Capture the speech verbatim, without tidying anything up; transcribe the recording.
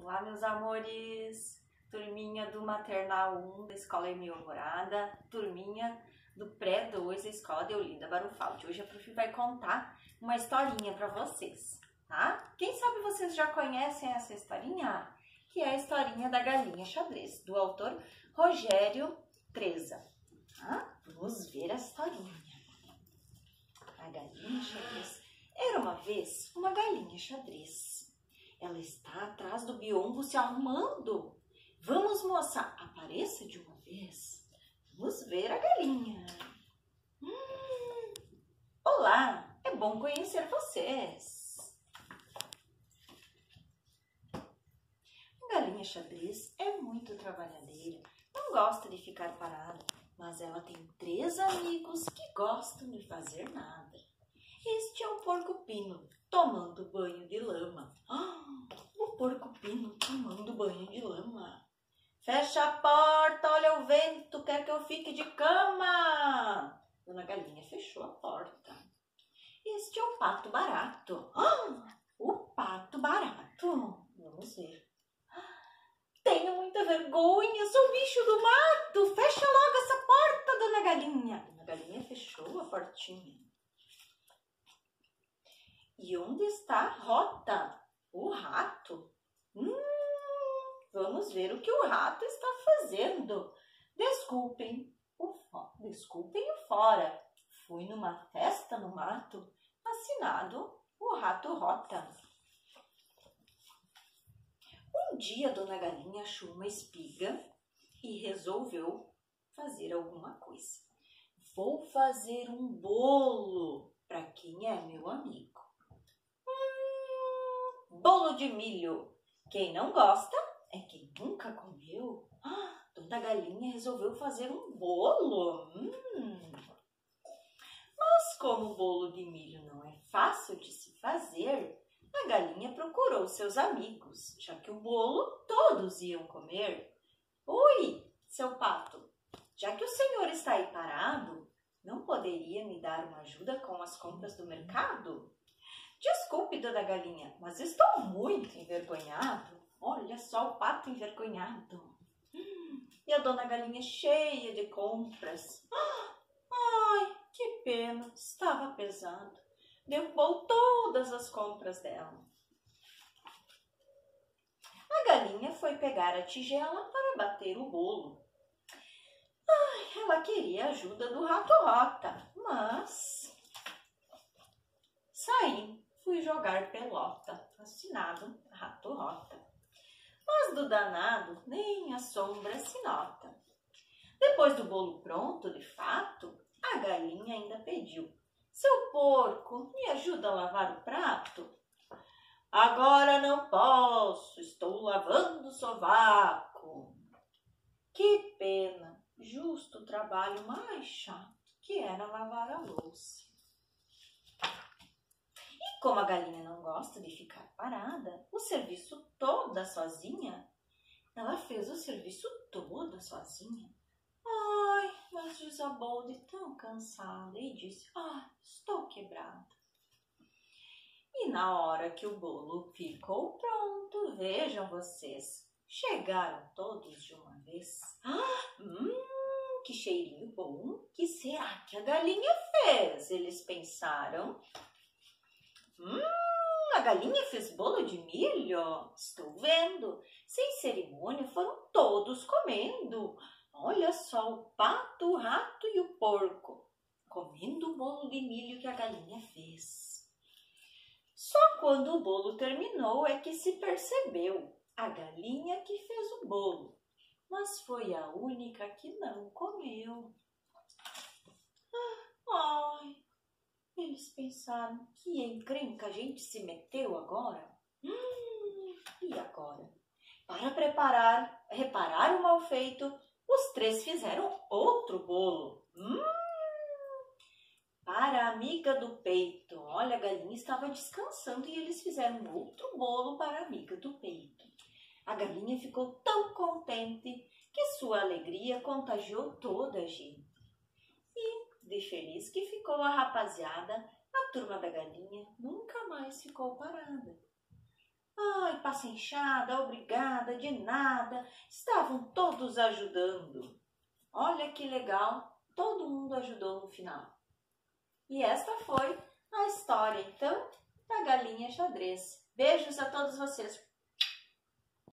Olá, meus amores, turminha do Maternal um da Escola Emil Alvorada, turminha do Pré dois da Escola Deolinda Barufaldi. Hoje a Prof vai contar uma historinha para vocês, tá? Quem sabe vocês já conhecem essa historinha? Que é a historinha da galinha xadrez, do autor Rogério Treza. Tá? Vamos ver a historinha. A galinha xadrez. Era uma vez uma galinha xadrez. Ela está atrás do biombo se arrumando. Vamos, moça, apareça de uma vez. Vamos ver a galinha. Hum, olá, é bom conhecer vocês. A galinha xadrez é muito trabalhadeira, não gosta de ficar parada, mas ela tem três amigos que gostam de fazer nada. Este é o porco-pino tomando banho de lama. Ah, o porco-pino tomando banho de lama. Fecha a porta, olha o vento, quer que eu fique de cama. Dona Galinha fechou a porta. Este é o pato barato. Ah, o pato barato. Vamos ver. Tenho muita vergonha, sou bicho do mato. Fecha logo essa porta, Dona Galinha. Dona Galinha fechou a portinha. E onde está a Rota? O rato? Hum, vamos ver o que o rato está fazendo. Desculpem o, desculpem o fora. Fui numa festa no mato. Assinado o rato Rota. Um dia Dona Galinha achou uma espiga e resolveu fazer alguma coisa. Vou fazer um bolo para quem é meu amigo. Bolo de milho. Quem não gosta é quem nunca comeu. Ah, Dona Galinha resolveu fazer um bolo. Hum. Mas como o bolo de milho não é fácil de se fazer, a galinha procurou seus amigos, já que o bolo todos iam comer. Oi, seu pato, já que o senhor está aí parado, não poderia me dar uma ajuda com as compras do mercado? Desculpe, Dona Galinha, mas estou muito envergonhado. Olha só o pato envergonhado. Hum, e a Dona Galinha cheia de compras. Ah, ai, que pena, estava pesado. Derrubou todas as compras dela. A galinha foi pegar a tigela para bater o bolo. Ai, ela queria a ajuda do rato Rota, mas saí. Fui jogar pelota, assinado rato Rota. Mas do danado nem a sombra se nota. Depois do bolo pronto, de fato, a galinha ainda pediu: seu porco, me ajuda a lavar o prato? Agora não posso, estou lavando o sovaco. Que pena, justo o trabalho mais chato, que era lavar a louça. Como a galinha não gosta de ficar parada, o serviço toda sozinha, ela fez o serviço toda sozinha. Ai, mas desabou de tão cansada e disse: ah, estou quebrada. E na hora que o bolo ficou pronto, vejam vocês, chegaram todos de uma vez. Ah, hum, que cheirinho bom! Que será que a galinha fez? Eles pensaram. Hum, a galinha fez bolo de milho? Estou vendo. Sem cerimônia foram todos comendo. Olha só o pato, o rato e o porco comendo o bolo de milho que a galinha fez. Só quando o bolo terminou é que se percebeu a galinha que fez o bolo, mas foi a única que não comeu. Ah, ai. Eles pensaram: que encrenca a gente se meteu agora? Hum, e agora? Para preparar, reparar o mal feito, os três fizeram outro bolo. Hum, para a amiga do peito. Olha, a galinha estava descansando e eles fizeram outro bolo para a amiga do peito. A galinha ficou tão contente que sua alegria contagiou toda a gente. E de feliz que ficou a rapaziada, a turma da galinha nunca mais ficou parada. Ai, carapaça inchada, obrigada, de nada. Estavam todos ajudando. Olha que legal, todo mundo ajudou no final. E esta foi a história, então, da galinha xadrez. Beijos a todos vocês.